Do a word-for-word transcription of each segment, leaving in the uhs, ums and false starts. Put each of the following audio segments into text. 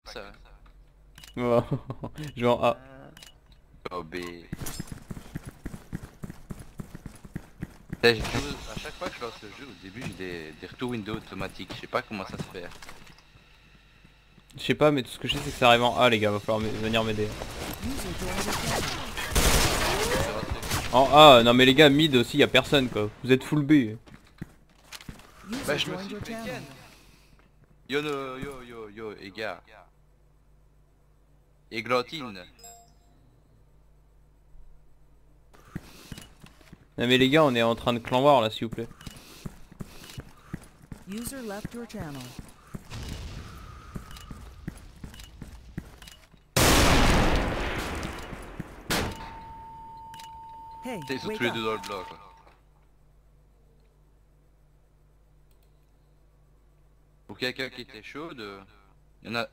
ça. Oh, je vais en A. Oh B. Putain, j'ai toujours- à chaque fois que je lance le jeu, au début j'ai des, des retours window automatiques. Je sais pas comment ça se fait. Je sais pas, mais tout ce que je sais c'est que ça arrive en A, les gars, va falloir venir m'aider. En A, non mais les gars, mid aussi, y a personne quoi. Vous êtes full B. Bah je me suis fait ken. Yo no, yo yo yo, les gars. Églantine. Non mais les gars, on est en train de clan war là, s'il vous plaît. User left your channel. Hey, Ils sont wake tous les up. deux dans le bloc. Quoi. Pour quelqu'un qui était chaud, de... il y en a...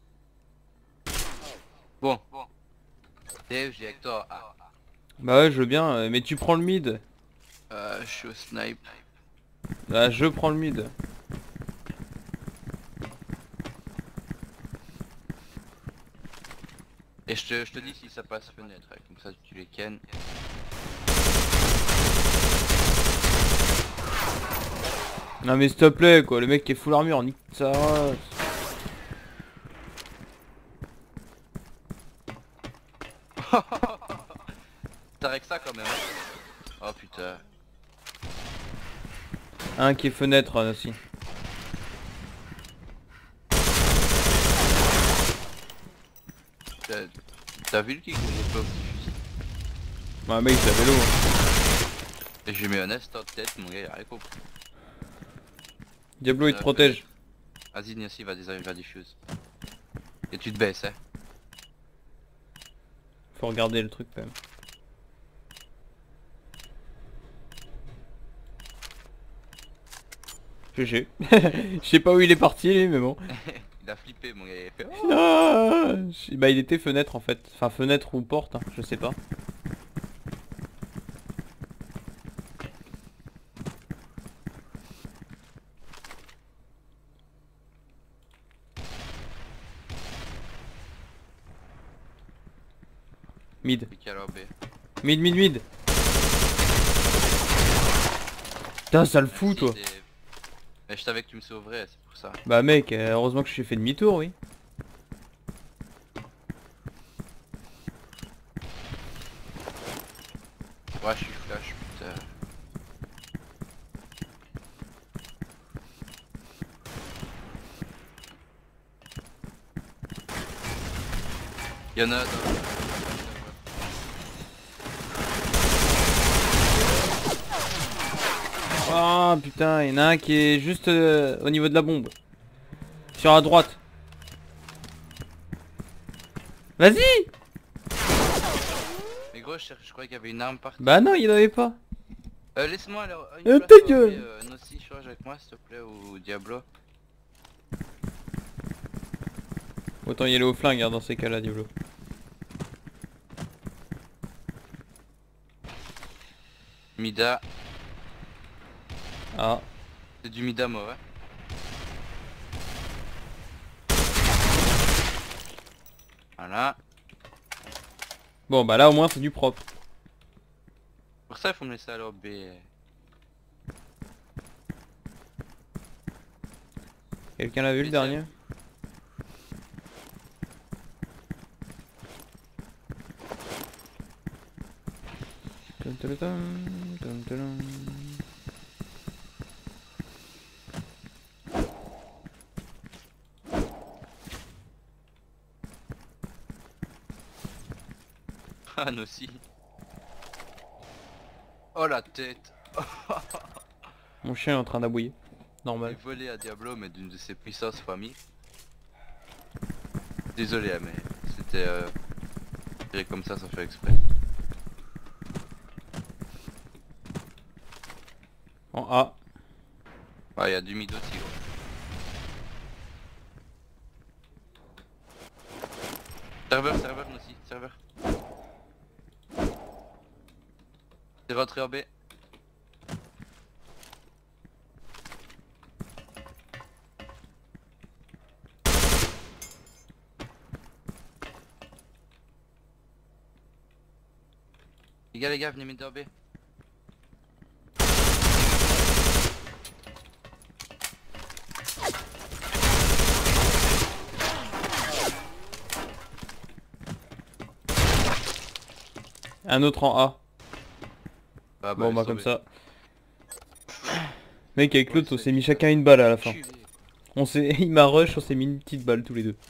Bon. Dave, j'ai Hector. Ah. Bah ouais, je veux bien, euh, mais tu prends le mid. Euh, je suis au snipe. Bah je prends le mid. Et je te, je te dis si ça passe fenêtre, hein, comme ça tu les ken. Non mais s'il te plaît quoi, le mec qui est full armure, nique sa race. T'as que ça quand même. Oh putain. Un qui est fenêtre euh, aussi. T'as- T'as vu le kick que j'ai pas au petit fusil? Bah mec, c'est à vélo. Hein. Et j'ai mis un est en tête, mon gars, il a rien compris. Diablo il te Euh, protège. Vas-y, Niassi, va, va, va diffuse. Et tu te baisses, hein. Faut regarder le truc quand même. G G. Je sais pas où il est parti lui, mais bon. Il a flippé, mon gars, il a fait... Ah, je- bah il était fenêtre en fait. Enfin fenêtre ou porte, hein, je sais pas. Mid. Piqué à leur B. Mid, mid, mid. Putain, ça le fout toi. Merci, Dave. Mais je savais que tu me sauverais, c'est pour ça. Bah mec, euh, heureusement que je suis fait demi-tour, oui. Ouais, je suis flash, putain. Y'en a dans... Ah putain, il y en a un qui est juste euh, au niveau de la bombe. Sur la droite. Vas-y. Mais gros, je, cherche- je croyais qu'il y avait une arme partout. Bah non, il y en avait pas. Euh, laisse-moi alors... une Euh, place ta à gueule. enlever, Euh, Nossi, change avec moi, s'il te plaît, ou Diablo. Autant y aller au flingue hein, dans ces cas-là, Diablo. Mida. Ah. C'est du Mida mauvais. Voilà. Bon bah là au moins c'est du propre. Pour ça, il faut me laisser alors B. Quelqu'un l'a vu le Mais dernier? Tum, tum, tum, tum, tum. Ah, Nossi. Oh la tête. Mon chien est en train d'aboyer. J'ai Normal. volé à Diablo, mais d'une de ses puissances familles. Désolé, hein, mais c'était euh, tiré comme ça sans faire exprès. En A. Ah, il y a du mid aussi, gros. Serveur, serveur, Nossi, serveur. C'est rentré en B. gars, les gars, venez mid B. Un autre en A. Ah Bon bah laisse comme tomber. ça. Mec avec l'autre on s'est mis chacun une balle à la fin. Culé. On s'est, il m'a rush, on s'est mis une petite balle tous les deux.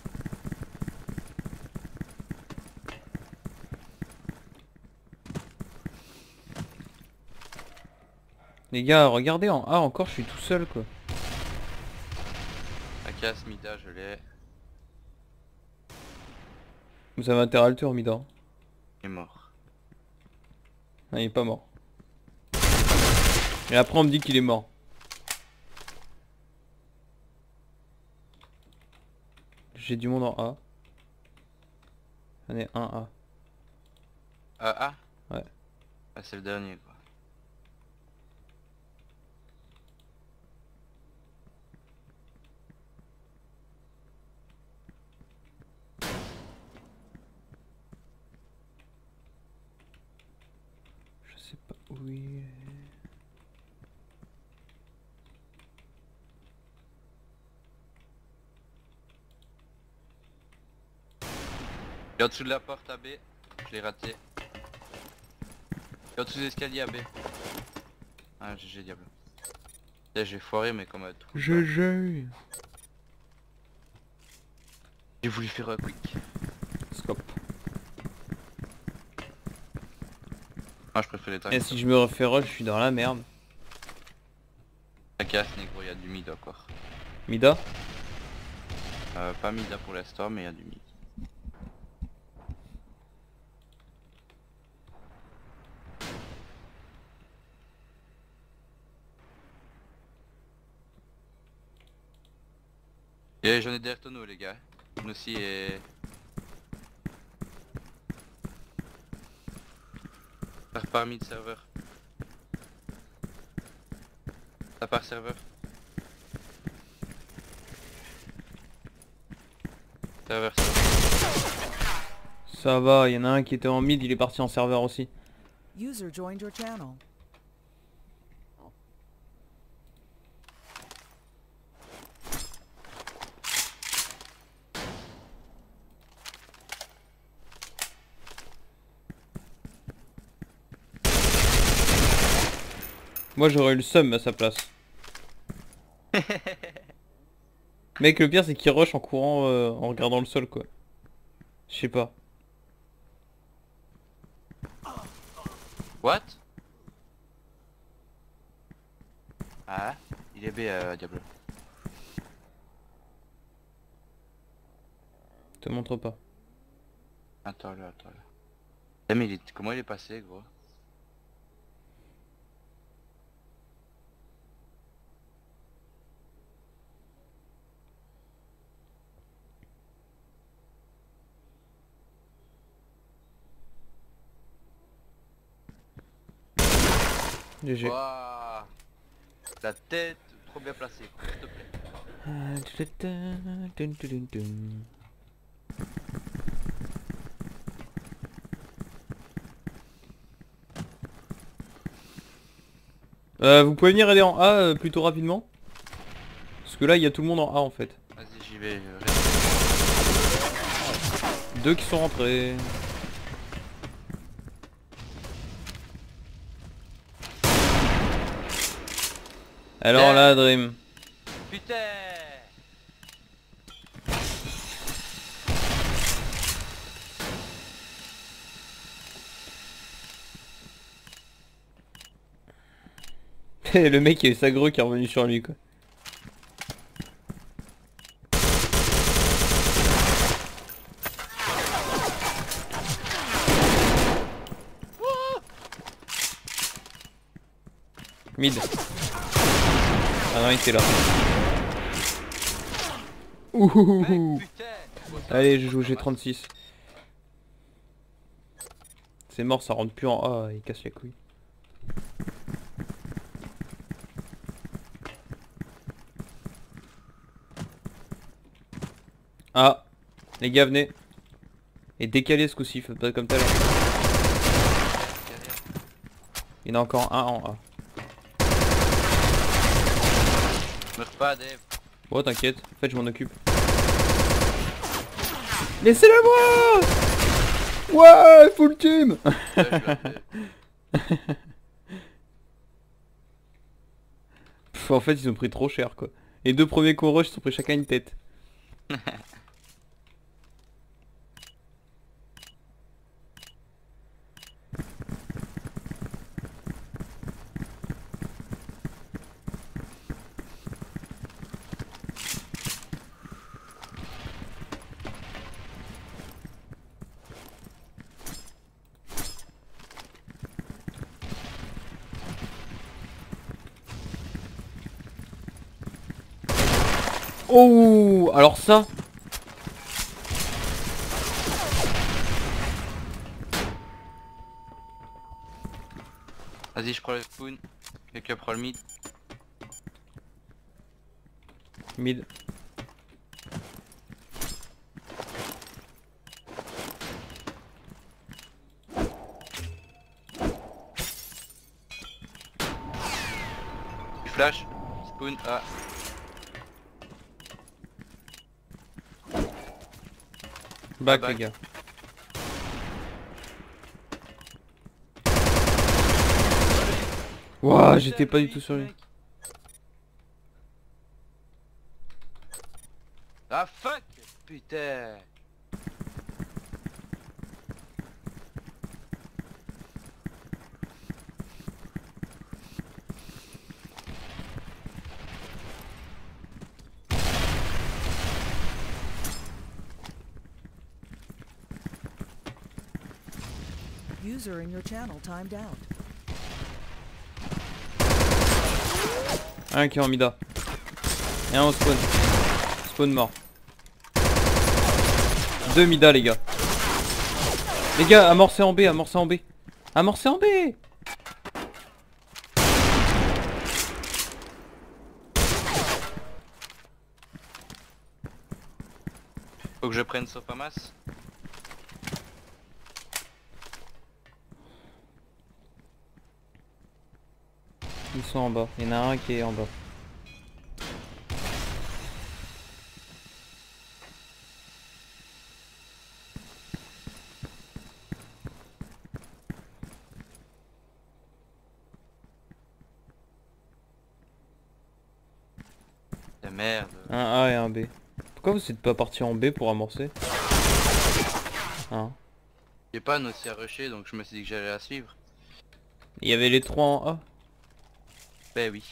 Les gars, regardez en A encore, je suis tout seul quoi. La casse Mida, je l'ai. Vous avez intérêt à le tuer, Mida. Il est mort. Ah, il est pas mort. Et après on me dit qu'il est mort. J'ai du monde en A. J'en ai un A. Ah ah. Ouais. Ah, c'est le dernier quoi. Je sais pas où il est. Il est en dessous de la porte A B. Je l'ai raté. Il est en dessous des escaliers A B. Ah G G diable. Là j'ai foiré mais comme à tout. G G. J'ai voulu faire un quick. Scope. Moi je préfère les tanks. Et si je me refais rush, je suis dans la merde. La casse négro, il y a du mid encore. Mida. Euh, pas Mida pour l'instant mais il y a du mid. Et j'en ai derrière tonneau les gars. Nous aussi et... Ça repart mid serveur. Ça part serveur. Serveur, serveur. Ça va, il y en a un qui était en mid, il est parti en serveur aussi. User joined your channel. Moi j'aurais eu le seum à sa place. Mec, le pire c'est qu'il rush en courant, euh, en regardant le sol quoi. Je sais pas. What? Ah, il est B euh, Diablo. Te montre pas. Attends là, attends là. Eh, mais il est... comment il est passé gros? G G. Waouh. La tête trop bien placée, s'il te plaît. Euh, vous pouvez venir aider en A euh, plutôt rapidement. Parce que là il y a tout le monde en A en fait. Vas-y j'y vais. euh, Deux qui sont rentrés. Alors là Dream. Putain. Le mec il a eu sa grue qui est revenu sur lui quoi. Mid. Ah non il était là. Ouhouhou. Mec, putain. Allez je joue G trente-six. C'est mort, ça rentre plus en A, il casse les couilles. Ah, les gars venez. Et décalez ce coup-ci, faites pas comme tout à l'heure. Il y en a encore un en A. Meurs pas, Dave. Bon, t'inquiète, en fait, je m'en occupe. Laissez-le moi. Ouais, full team. Ouais, je l'ai fait. Pff, en fait, ils ont pris trop cher, quoi. Les deux premiers qu'on rush, ils ont pris chacun une tête. Oh, alors ça. Vas-y, je prends le spawn. Quelqu'un prend le mid. Mid. Du flash. Spawn. Ah. Back, back. les gars. Ouah, j'étais pas du tout sur lui. Ah fuck. Putain. User in your channel timed out. Un qui est en mida. Et un au spawn. Spawn mort. Deux mida, les gars. Les gars, amorcez en B, amorcez en B. Amorcez en B. Faut que je prenne Sofamas. Ils sont en bas. Il y en a un qui est en bas. De merde. Un A et un B. Pourquoi vous êtes pas parti en B pour amorcer? Hein? J'ai pas un aussi à rusher donc je me suis dit que j'allais la suivre. Il y avait les trois en A. Ben oui.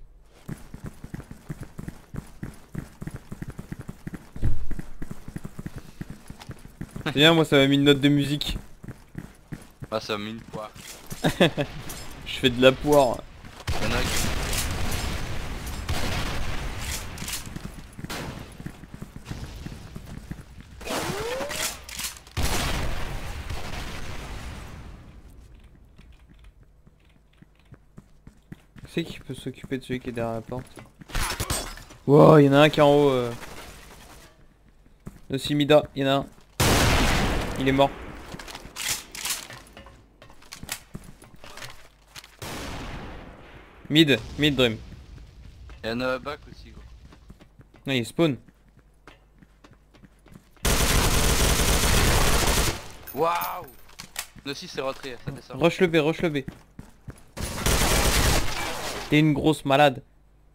C'est bien, moi ça m'a mis une note de musique. Ah ça m'a mis une poire. Je fais de la poire. Y'en a qui... C'est qui peut s'occuper de celui qui est derrière la porte? Wow, il y en a un qui est en haut. Euh... De Simida, il y en a un. Il est mort. Mid, mid Dream. Y'en a un back aussi gros. Non, il spawn. Waouh. Le six c'est rentré, ça descend. Rush le B, rush le B. T'es une grosse malade.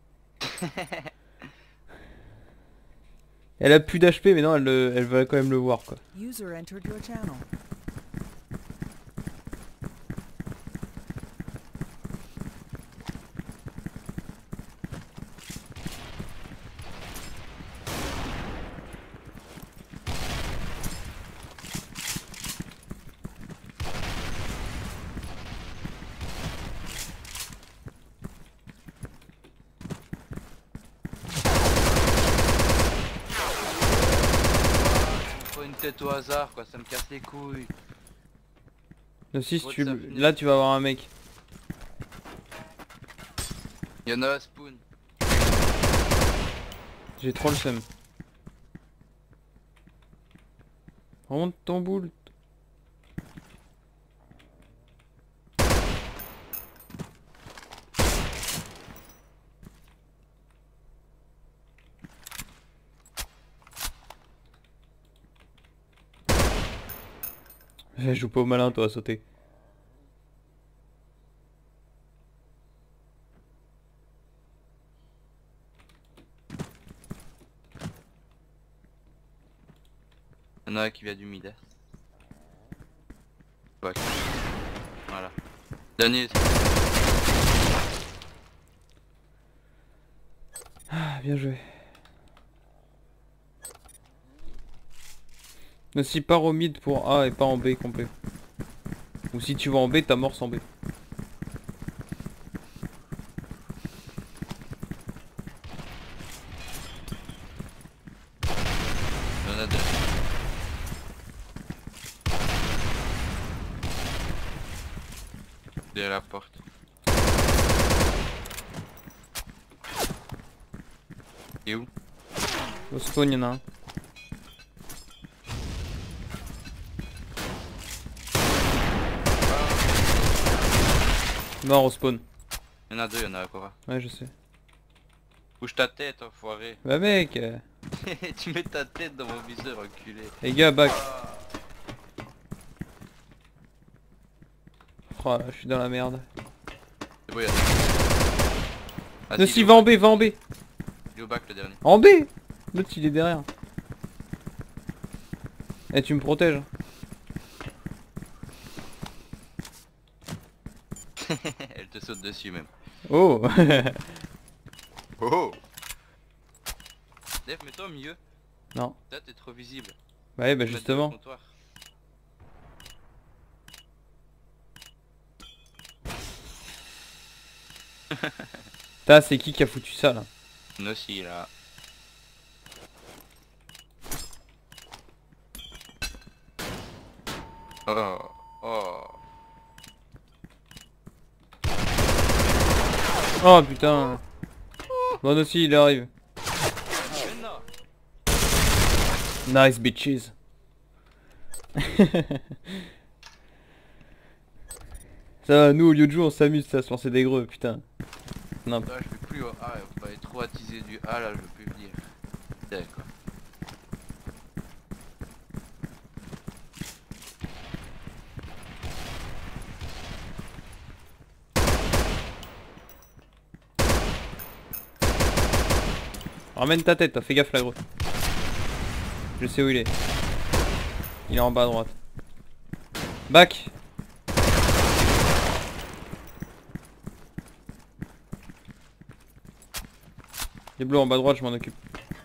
Elle a plus d'H P mais non elle, le- elle va quand même le voir quoi. User entered your channel. Faut une tête au hasard quoi, ça me casse les couilles. Le six, Gros de tu... sa fenêtre. là tu vas avoir un mec. Y'en a un spawn. J'ai trop le seum. Remonte ton boule. Je joue pas au malin toi à sauter. Il y en a un qui vient du mid. Ouais. Voilà. Dernier. Ah, bien joué. Mais si pars au mid pour A et pas en B complet. Ou si tu vas en B, t'amorces en B. Il y en a deux. Derrière la porte. Et où? Au spawn, y'en a un. Mort au spawn. Il y en a deux, il y en a encore un. Ouais, je sais. Bouge ta tête, enfoiré. Bah mec euh... Tu mets ta tête dans mon viseur, enculé. Les gars, back. Oh là, je suis dans la merde. C'est bon, il y a deux. Ah, Ne si, si, il est va au en B, va en B. bac. Il est au bac le dernier. En B. L'autre il est derrière. Eh, tu me protèges. Elle te saute dessus même. Oh. Oh. Dave, mets-toi au milieu. Non. Là t'es trop visible. Ouais, bah Faut mettre justement. le comptoir. Ta, c'est qui qui a foutu ça là? Nous aussi là. Oh. Oh. Oh putain. Bon aussi il arrive. Mais non. Nice bitches. Ça va, nous au lieu de jouer on s'amuse à se lancer des greux, putain. Non. Là je peux plus au A, on va aller trop attiser du A là, je peux plus venir. D'accord. Ramène ta tête, fais gaffe là gros. Je sais où il est. Il est en bas à droite. Back. Les bleus en bas à droite, je m'en occupe.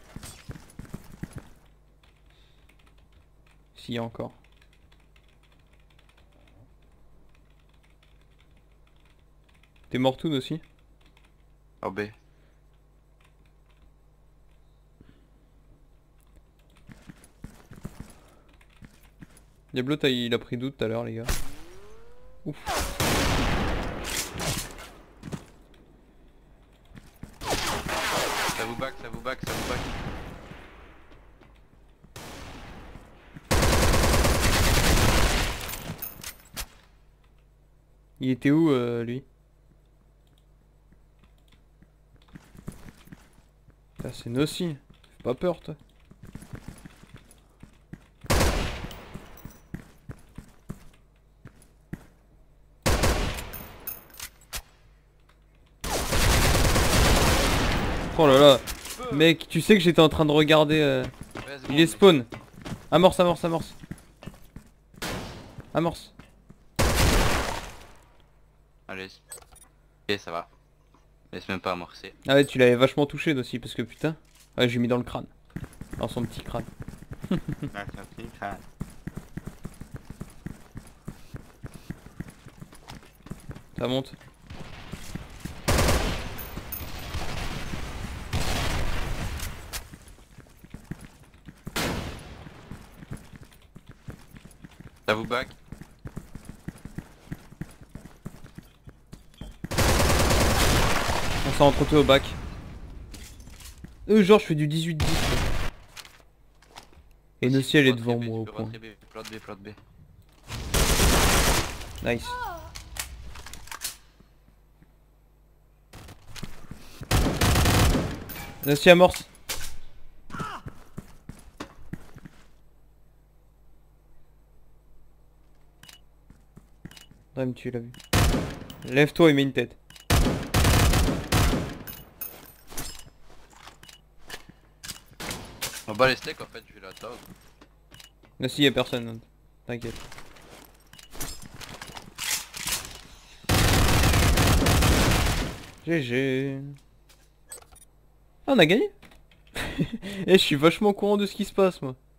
S'il y a encore. T'es mortoun aussi? En B. Diablo, t'as- il a pris d'où tout à l'heure, les gars? Ouf. Ça vous back, ça vous back, ça vous back. Il était où, euh, lui? Putain, c'est Nossi. Fais pas peur, toi. Oh là là. Mec, tu sais que j'étais en train de regarder... euh, Ouais, c'est Il bon, est spawn. Amorce, amorce, amorce. Amorce. Allez. Ok, ça va. Laisse même pas amorcer. Ah ouais, tu l'avais vachement touché aussi, parce que putain... Ouais, j'ai mis dans le crâne. Dans son petit crâne. Ça monte. Ça vous back. On s'est entretenu au bac. Euh, genre je fais du dix-huit dix. Et Si, Nossi tu elle est peux devant rentrer B, moi au tu peux point. rentrer B, plante B, plante B. Nice. Nossi amorce. Dream, tu l'as vu. Lève-toi et mets une tête. On bat les steaks en fait, je vais l'attendre. Là si, y a personne, hein. T'inquiète. G G. Ah, on a gagné. Et je suis vachement au courant de ce qui se passe moi.